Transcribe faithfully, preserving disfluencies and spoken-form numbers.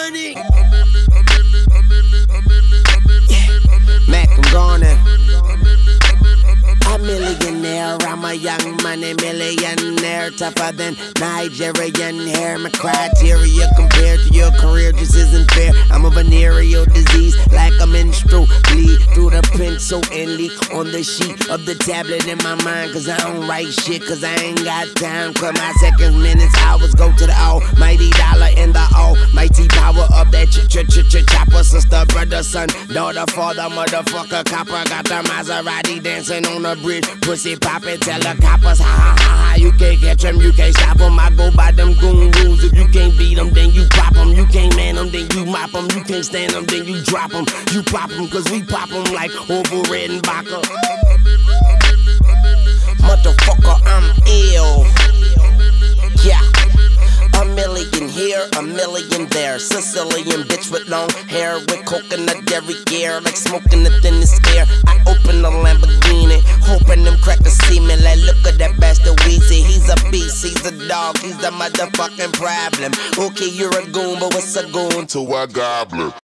money. Mac, I'm gone now. A millionaire, I'm a young money millionaire, tougher than Nigerian hair. My criteria compared to your career just isn't fair. I'm a venereal disease, like a menstrual bleed through the pencil and leak on the sheet of the tablet in my mind. Cause I don't write shit, cause I ain't got time. Cause my seconds, minutes, hours go to the almighty dollar and the almighty power of that ch ch ch ch chopper. Sister, brother, son, daughter, father, motherfucker, copper. Got the Maserati dancing on the bridge, pussy poppin', tell the coppers, ha ha ha ha. You can't catch them, you can't stop them. I go by them goon rules. If you can't beat them, then you pop them. You can't man them, then you mop them. You can't stand them, then you drop them. You pop them, cause we pop them like Orville Redenbacher. Motherfucker, I'm ill. Yeah. A million here, a million there. Sicilian bitch with long hair, with coconut dairy gear, like smoking the thinnest air. I open the Lamborghini, hoping them crackers see me. Like, look at that bastard Weezy. He's a beast, he's a dog, he's a motherfucking problem. Okay, you're a goon, but what's a goon to a goblin?